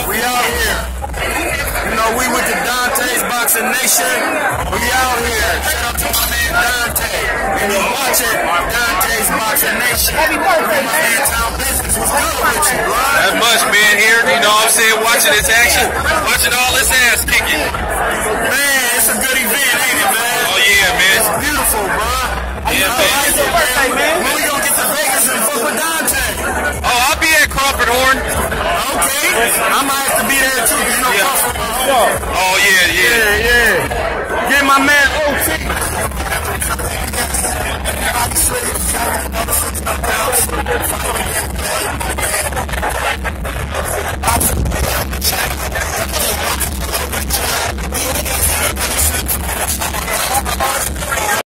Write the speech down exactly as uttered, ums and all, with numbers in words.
We out here. You know, we with the Dante's Boxing Nation. We out here. Shout out to my man Dante. And you watching Dante's Boxing Nation. Happy birthday, man. Town business. What's good with you, bro? That much being here, you know what I'm saying, watching this action, watching all this ass kicking. Man, it's a good event, ain't it, man? Oh, yeah, man. It's beautiful, bro. Yeah, man. It's your birthday, man.